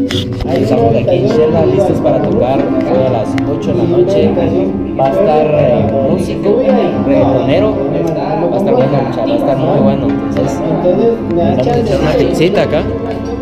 Estamos aquí en Sherba listos para tocar hoy a las 8 de la noche. Va a estar músico, reggaetonero. Va a estar bueno, muchachos, va a estar muy bueno. Entonces, vamos a echar una pizzita acá.